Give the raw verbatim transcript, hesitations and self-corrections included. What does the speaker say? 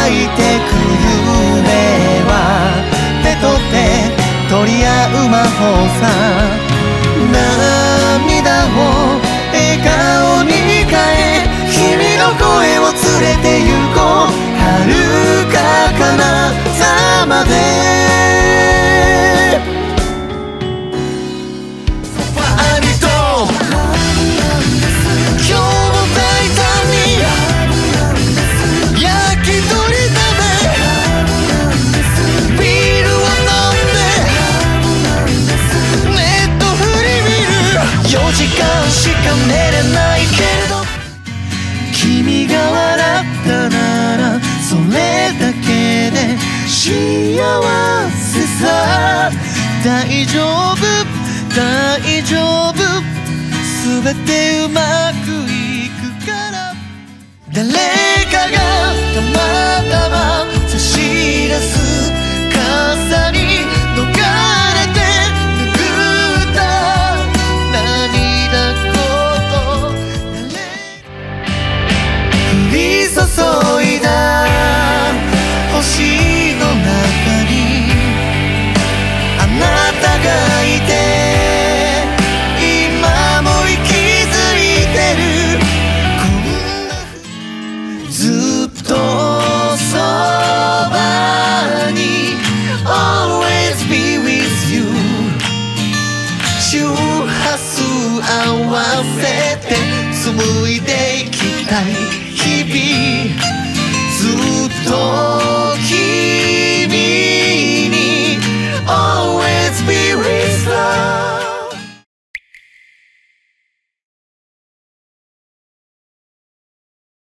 いてく夢は手と手取り合う魔法さ。涙を笑顔に変え君の声を連れて行こう。遥か彼方まで。時間しか寝れないけれど君が笑ったならそれだけで幸せさ。大丈夫大丈夫全てうまくいくから。誰かがたまたま差し出す傘に逃れて注いだ星の中にあなたがいて今も息づいてる。ずっとそばに Always be with you 周波数合わせて紡いでいきたい日々ずっと